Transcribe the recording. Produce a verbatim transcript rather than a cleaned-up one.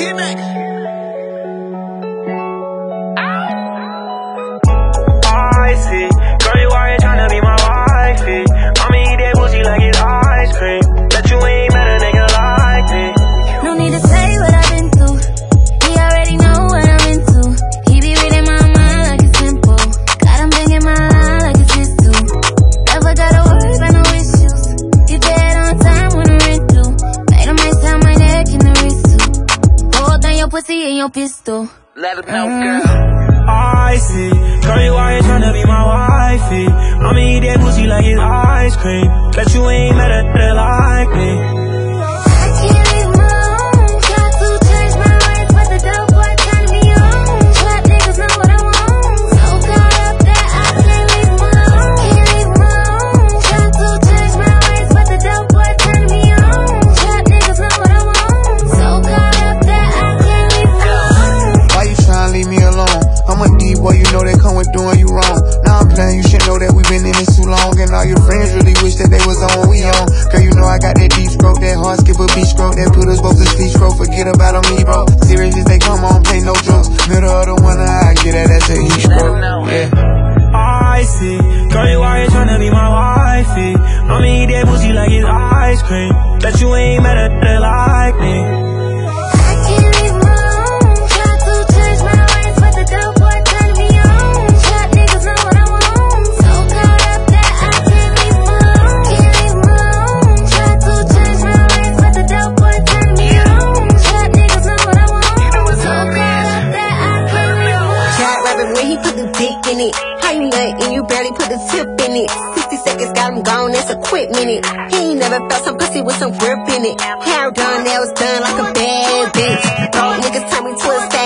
I see, girl, you out here tryna be my wifey. I'ma eat that pussy like it's ice cream. Bet you ain't met a nigga like me. No need to say what I've been through. He already know what I'm into. He be reading my mind like it's simple. Got him banging my line like it's his too. Never gotta worry about no issues. You dead on time when the rent due. Made him ice out my neck and the wrist too. Hold down your pussy and your pistol. Let him know, girl. I see, girl, you out here tryna be my wifey. I'ma eat that pussy like it's ice cream. Bet you ain't met a nigga like me. I can't leave him alone. Try to change my ways, but the dope boy turn me on. Trap niggas know what I want. So caught up that I can't leave him alone. Can't leave him alone. Try to change my ways, but the dope boy turn me on. Trap niggas know what I want. So caught up that I can't leave him alone. Why you tryna leave me alone? I'm a D boy, you know they come with doing you wrong. Now I'm playing, you should know that we've been in this too long. And all your friends really wish that they was on what we on. Girl, you know I got that deep stroke, that hard skip a beach stroke, that put us both to sleep stroke. Forget about on me, bro. Serious as they come on, play no jokes. Middle of the winter, I get that, that's a heat stroke. Yeah. I see, girl, you out here tryna be my wifey. I'ma eat that pussy like it's ice cream. Bet you ain't met a nigga like me. I can't leave him alone. Try to change my ways, but the dope boy turn me on. Trap niggas know what I want. So caught up that I can't leave him alone. Can't leave him alone. Try to change my ways, but the dope boy turn me on. Trap niggas know what I want. So caught up that I can't leave him alone. Cat rapping when he put the dick in it. How you nut and you barely put the tip in it. Sixty seconds got him gone, that's a quick minute. He ain't never felt some pussy with some grip in it. Hair done, nails done like a bad bitch. Broke niggas turn me to a